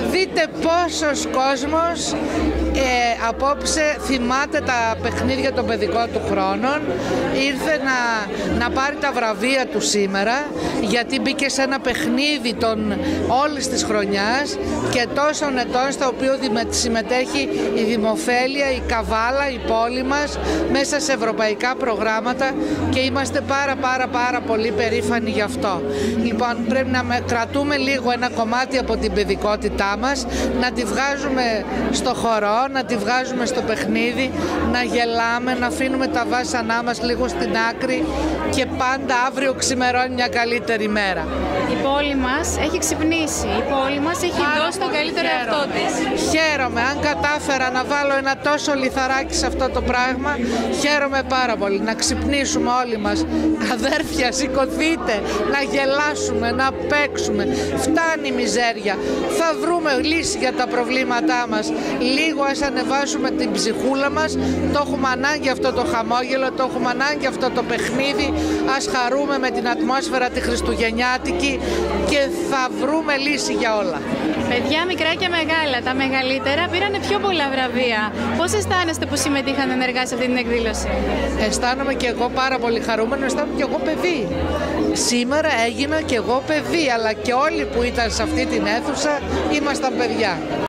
δείτε πόσος κόσμος απόψε θυμάται τα παιχνίδια των παιδικών του χρόνων, ήρθε να πάρει τα βραβεία του σήμερα, γιατί μπήκε σε ένα παιχνίδι όλης της χρονιάς και τόσων ετών, στο οποίο συμμετέχει η Δημοφέλεια, η Καβάλα, η πόλη μας, μέσα σε ευρωπαϊκά προγράμματα, και είμαστε πάρα πολύ περήφανοι γι' αυτό. Λοιπόν, πρέπει να κρατούμε λίγο ένα κομμάτι από την παιδικότητά μας, να τη βγάζουμε στο χορό, να τη βγάζουμε στο παιχνίδι, να γελάμε, να αφήνουμε τα βάσανά μας λίγο στην άκρη, και πάντα αύριο ξημερώνει μια καλύτερη μέρα. Η πόλη μας έχει ξυπνήσει, η πόλη μας έχει δώσει τον καλύτερο εαυτό της. Χαίρομαι, αν κατάφερα να βάλω ένα τόσο λιθαράκι σε αυτό το πράγμα, χαίρομαι πάρα πολύ. Να ξυπνήσουμε όλοι μας, αδέρφια, σηκωθείτε, να γελάσουμε, να παίξουμε. Φτάνει η μιζέρια, θα βρούμε λύση για τα προβλήματά μας. Λίγο ας ανεβάσουμε την ψυχούλα μας, το έχουμε ανάγκη αυτό το χαμόγελο, το έχουμε ανάγκη αυτό το παιχνίδι, ας χαρούμε με την ατμόσφαιρα τη χριστουγεννιάτικη και θα βρούμε λύση για όλα. Παιδιά μικρά και μεγάλα, τα μεγαλύτερα πήρανε πιο πολλά βραβεία. Πώς αισθάνεστε που συμμετείχαν ενεργά σε αυτή την εκδήλωση? Αισθάνομαι και εγώ πάρα πολύ χαρούμενο, αισθάνομαι και εγώ παιδί. Σήμερα έγινα και εγώ παιδί, αλλά και όλοι που ήταν σε αυτή την αίθουσα ήμασταν παιδιά.